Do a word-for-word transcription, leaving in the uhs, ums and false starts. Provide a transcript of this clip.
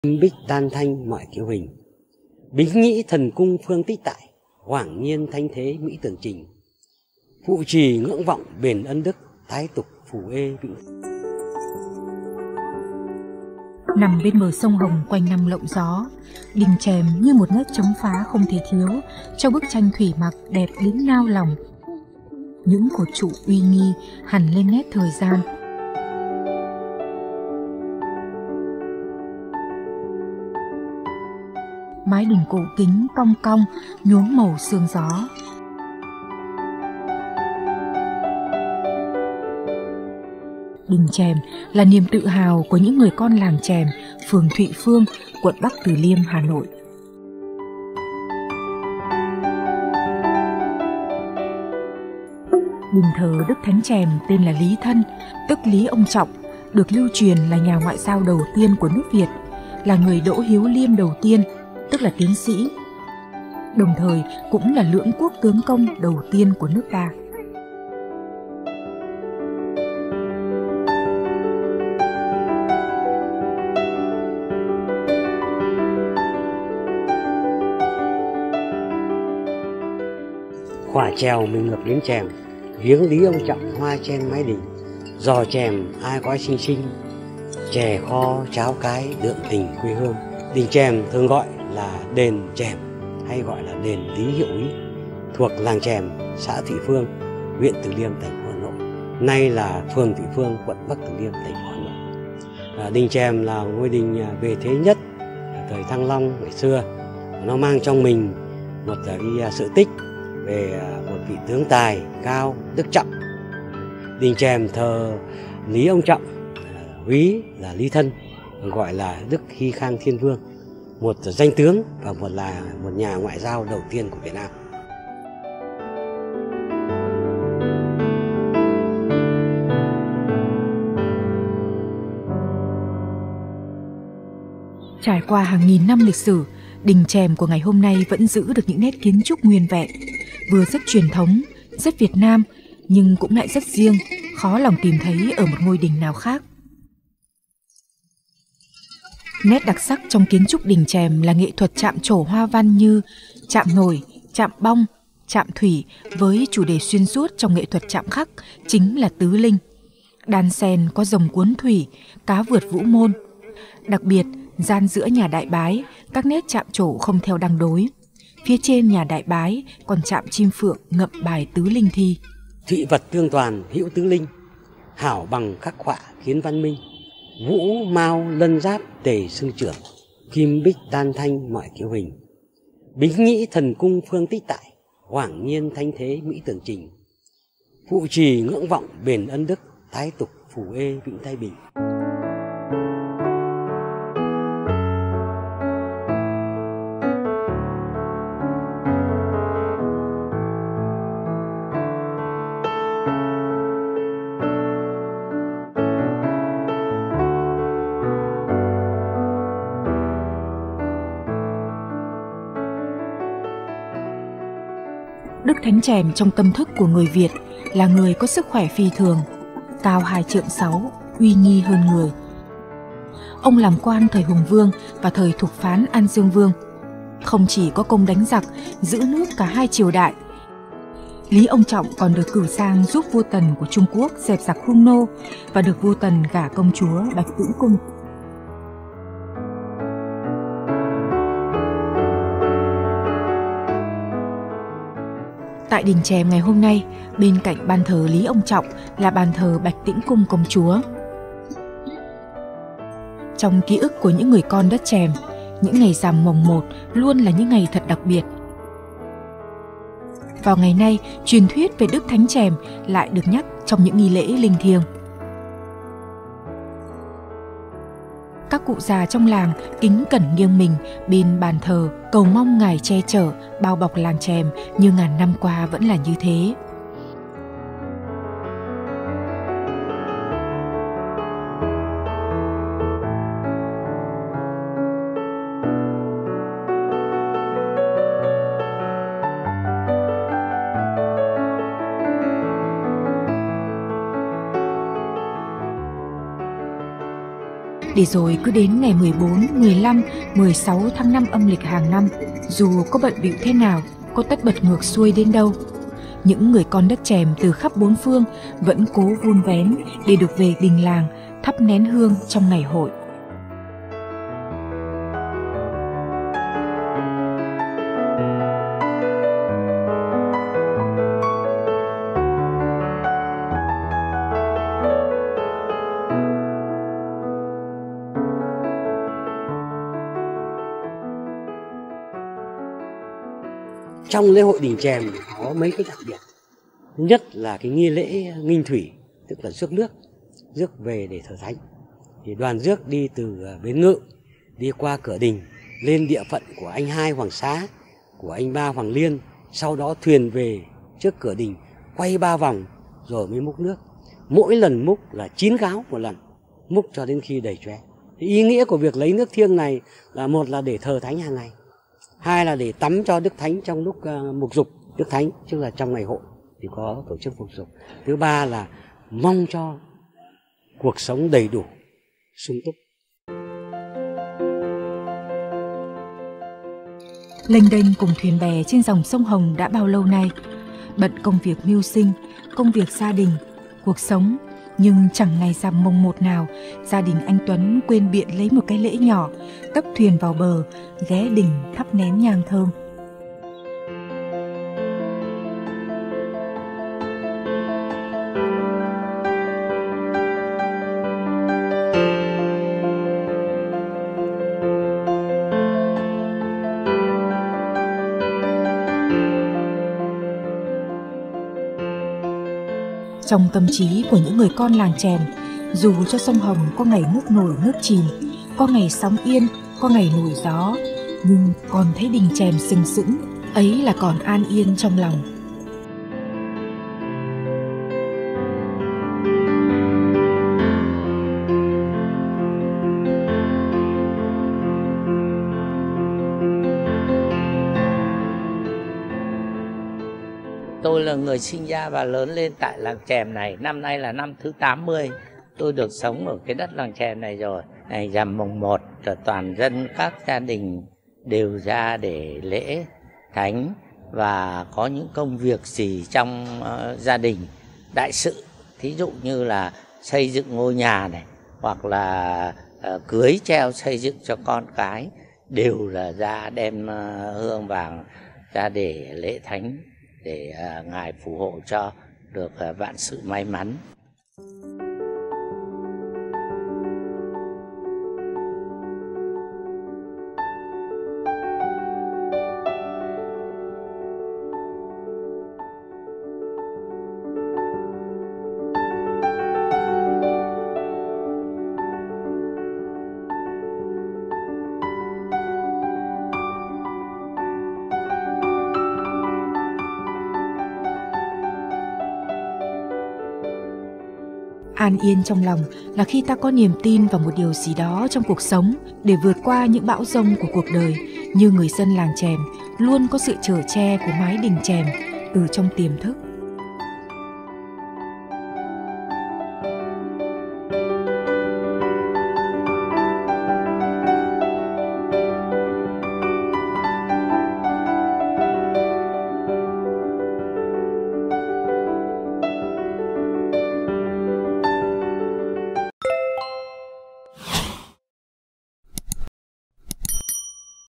Bích tan thanh mọi kiêu hình, bính nhĩ thần cung phương tích tại, hoảng nhiên thanh thế mỹ tưởng trình. Phụ trì ngưỡng vọng bền ân đức, thái tục phù ê vĩnh. Nằm bên bờ sông Hồng quanh năm lộng gió, đình chèm như một nét chấm phá không thể thiếu cho bức tranh thủy mặc đẹp đến nao lòng. Những cột trụ uy nghi hằn lên nét thời gian. Mái đình cổ kính cong cong nhuốm màu sương gió. Đình chèm là niềm tự hào của những người con làng chèm, phường Thụy Phương, quận Bắc Từ Liêm, Hà Nội. Đình thờ Đức Thánh Chèm tên là Lý Thân, tức Lý Ông Trọng, được lưu truyền là nhà ngoại giao đầu tiên của nước Việt, là người Đỗ Hiếu Liêm đầu tiên, tức là tiến sĩ, đồng thời cũng là lưỡng quốc tướng công đầu tiên của nước ta. Khỏa trèo mình ngập đến chèm, viếng Lý Ông Trọng hoa chen mái đình. Giò chèm ai có xinh xinh, chè kho cháo cái đượm tình quê hương. Đình chèm thường gọi là đền chèm hay gọi là đền Lý Hiệu Úy, thuộc làng Chèm, xã Thụy Phương, huyện Từ Liêm, thành phố Hà Nội. Nay là phường Thụy Phương, quận Bắc Từ Liêm, thành phố Hà Nội. À, đình chèm là ngôi đình bề thế nhất thời Thăng Long ngày xưa. Nó mang trong mình một đi sự tích về một vị tướng tài cao đức trọng. Đình chèm thờ Lý Ông Trọng, úy là Lý Thân, gọi là Đức Hy Khang Thiên Vương, một danh tướng và một là một nhà ngoại giao đầu tiên của Việt Nam. Trải qua hàng nghìn năm lịch sử, đình chèm của ngày hôm nay vẫn giữ được những nét kiến trúc nguyên vẹn, vừa rất truyền thống, rất Việt Nam, nhưng cũng lại rất riêng, khó lòng tìm thấy ở một ngôi đình nào khác. Nét đặc sắc trong kiến trúc đình chèm là nghệ thuật chạm trổ hoa văn như chạm nổi, chạm bong, chạm thủy, với chủ đề xuyên suốt trong nghệ thuật chạm khắc chính là tứ linh. Đan sen có rồng cuốn thủy, cá vượt vũ môn. Đặc biệt, gian giữa nhà đại bái, các nét chạm trổ không theo đăng đối. Phía trên nhà đại bái còn chạm chim phượng ngậm bài tứ linh thi. Thụy vật tương toàn hữu tứ linh, hảo bằng khắc họa kiến văn minh. Vũ mao lân giáp tề xưng trưởng, kim bích tan thanh mọi kiêu hình. Bính nhĩ thần cung phương tích tại, hoảng nhiên thanh thế mỹ tưởng trình. Phụ trì ngưỡng vọng bền ân đức, thái tục phù ê vĩnh thái bình. Đức Thánh Chèm trong tâm thức của người Việt là người có sức khỏe phi thường, cao hai trượng sáu, uy nghi hơn người. Ông làm quan thời Hùng Vương và thời thục phán An Dương Vương, không chỉ có công đánh giặc, giữ nước cả hai triều đại. Lý Ông Trọng còn được cử sang giúp vua Tần của Trung Quốc dẹp giặc Hung Nô và được vua Tần gả công chúa Bạch Tĩnh Cung. Tại đình chèm ngày hôm nay, bên cạnh ban thờ Lý Ông Trọng là bàn thờ Bạch Tĩnh Cung công chúa. Trong ký ức của những người con đất Chèm, những ngày rằm mồng một luôn là những ngày thật đặc biệt. Vào ngày nay, truyền thuyết về Đức Thánh Chèm lại được nhắc trong những nghi lễ linh thiêng. Các cụ già trong làng kính cẩn nghiêng mình bên bàn thờ, cầu mong Ngài che chở, bao bọc làng Chèm như ngàn năm qua vẫn là như thế. Để rồi cứ đến ngày mười bốn, mười lăm, mười sáu tháng năm âm lịch hàng năm, dù có bận bịu thế nào, có tất bật ngược xuôi đến đâu, những người con đất Chèm từ khắp bốn phương vẫn cố vun vén để được về đình làng thắp nén hương trong ngày hội. Trong lễ hội đình Chèm có mấy cái đặc biệt. Thứ nhất là cái nghi lễ nghinh thủy, tức là rước nước, rước về để thờ thánh. Thì đoàn rước đi từ Bến Ngự, đi qua cửa đình, lên địa phận của anh hai Hoàng Xá, của anh ba Hoàng Liên, sau đó thuyền về trước cửa đình, quay ba vòng rồi mới múc nước. Mỗi lần múc là chín gáo một lần, múc cho đến khi đầy choe. Ý nghĩa của việc lấy nước thiêng này là một là để thờ thánh hàng ngày, hai là để tắm cho Đức Thánh trong lúc uh, mục dục Đức Thánh, tức là trong ngày hội thì có tổ chức mục dục. Thứ ba là mong cho cuộc sống đầy đủ, sung túc. Lênh đênh cùng thuyền bè trên dòng sông Hồng đã bao lâu nay, bận công việc mưu sinh, công việc gia đình, cuộc sống, nhưng chẳng ngày rằm mồng một nào gia đình anh Tuấn quên biện lấy một cái lễ nhỏ, tấp thuyền vào bờ, ghé đình thắp nén nhang thơm. Trong tâm trí của những người con làng Chèm, dù cho sông Hồng có ngày nước nổi nước chìm, có ngày sóng yên, có ngày nổi gió, nhưng còn thấy đình Chèm sừng sững, ấy là còn an yên trong lòng. Tôi là người sinh ra và lớn lên tại làng Chèm này, năm nay là năm thứ tám mươi. Tôi được sống ở cái đất làng Chèm này rồi. Ngày rằm mùng một, toàn dân các gia đình đều ra để lễ thánh và có những công việc gì trong uh, gia đình đại sự. Thí dụ như là xây dựng ngôi nhà này, hoặc là uh, cưới treo xây dựng cho con cái, đều là ra đem uh, hương vàng ra để lễ thánh, để uh, Ngài phù hộ cho được uh, vạn sự may mắn. An yên trong lòng là khi ta có niềm tin vào một điều gì đó trong cuộc sống để vượt qua những bão giông của cuộc đời, như người dân làng Chèm luôn có sự chở che của mái đình Chèm từ trong tiềm thức.